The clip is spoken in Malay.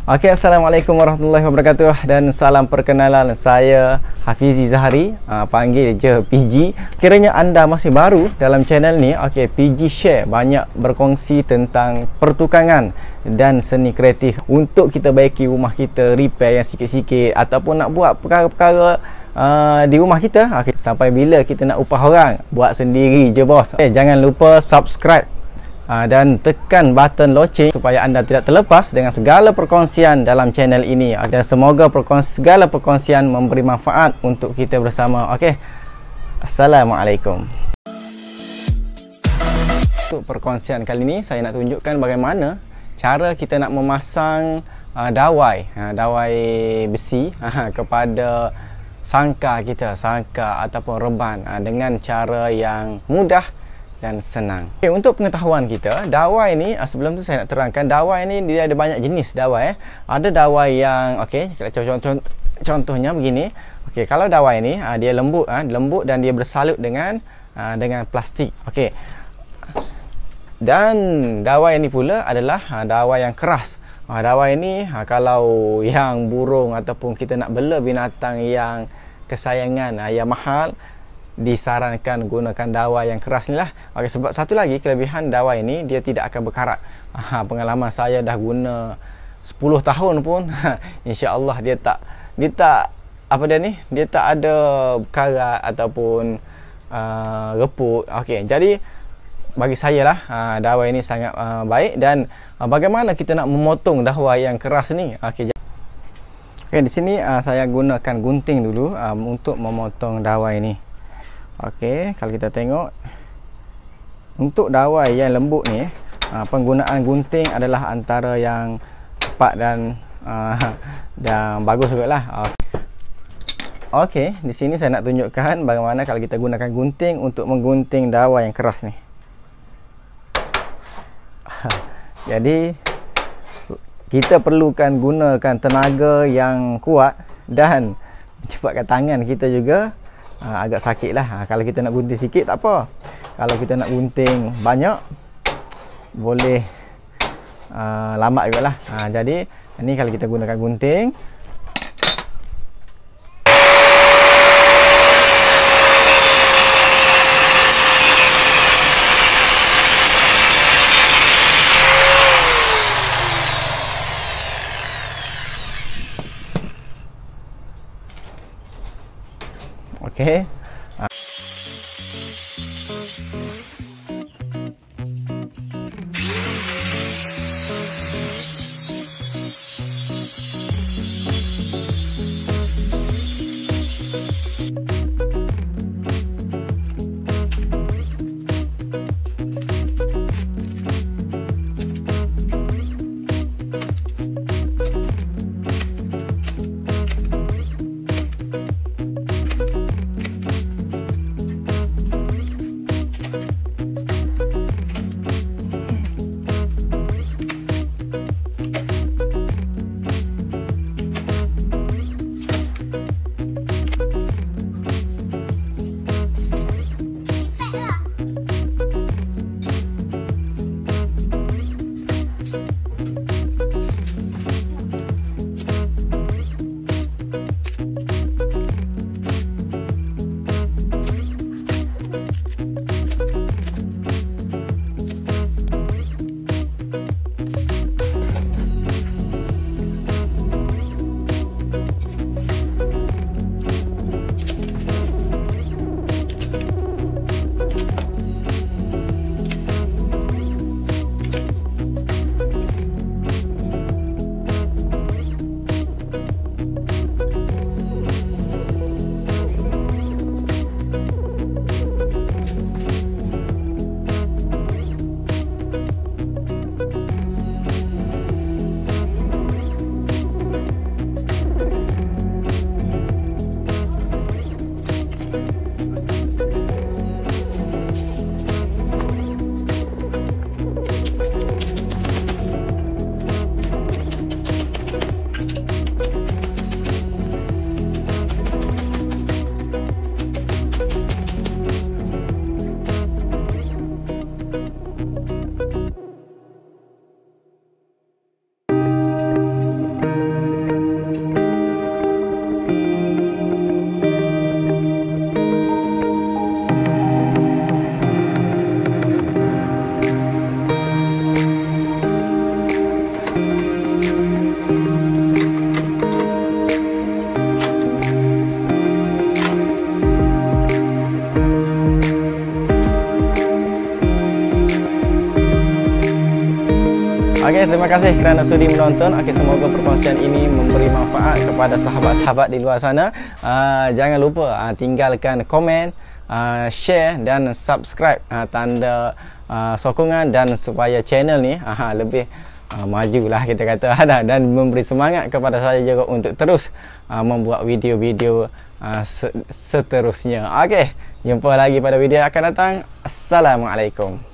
Okey, Assalamualaikum warahmatullahi wabarakatuh dan salam perkenalan. Saya Hafizi Zahari, panggil je PG. Kiranya anda masih baru dalam channel ni, okey, PG Share banyak berkongsi tentang pertukangan dan seni kreatif untuk kita baiki rumah kita, repair yang sikit-sikit ataupun nak buat perkara-perkara di rumah kita. Okay, sampai bila kita nak upah orang, buat sendiri je bos. Okay, jangan lupa subscribe dan tekan button loceng supaya anda tidak terlepas dengan segala perkongsian dalam channel ini, dan semoga segala perkongsian memberi manfaat untuk kita bersama. Okey, Assalamualaikum. Untuk perkongsian kali ini saya nak tunjukkan bagaimana cara kita nak memasang dawai besi kepada sangka ataupun reban dengan cara yang mudah dan senang. Okay, untuk pengetahuan kita, dawai ni sebelum tu saya nak terangkan, dawai ni dia ada banyak jenis dawai. Ada dawai yang contohnya begini. Okey, kalau dawai ni dia lembut dan dia bersalut dengan plastik. Okey. Dan dawai ni pula adalah dawai yang keras. Dawai ni kalau yang burung ataupun kita nak bela binatang yang kesayangan yang mahal, disarankan gunakan dawai yang keras ni lah. Okey, sebab satu lagi kelebihan dawai ni, dia tidak akan berkarat. Pengalaman saya dah guna 10 tahun pun insya-Allah dia tak ada karat ataupun reput. Okey, jadi bagi saya lah dawai ni sangat baik. Dan bagaimana kita nak memotong dawai yang keras ni? Okey, di sini saya gunakan gunting dulu untuk memotong dawai ni. Okey, kalau kita tengok untuk dawai yang lembut ni, penggunaan gunting adalah antara yang tepat dan bagus jugalah. Okey, di sini saya nak tunjukkan bagaimana kalau kita gunakan gunting untuk menggunting dawai yang keras ni. Jadi kita perlukan gunakan tenaga yang kuat dan menyebabkan tangan kita juga agak sakit lah. Kalau kita nak gunting sikit tak apa, kalau kita nak gunting banyak boleh lambat juga lah. Jadi ni kalau kita gunakan gunting, okey. Okey, terima kasih kerana sudi menonton. Okey, semoga perkongsian ini memberi manfaat kepada sahabat-sahabat di luar sana. Jangan lupa tinggalkan komen, share dan subscribe, tanda sokongan, dan supaya channel ni lebih majulah kita kata, dan memberi semangat kepada saya juga untuk terus membuat video-video seterusnya. Okey, jumpa lagi pada video yang akan datang. Assalamualaikum.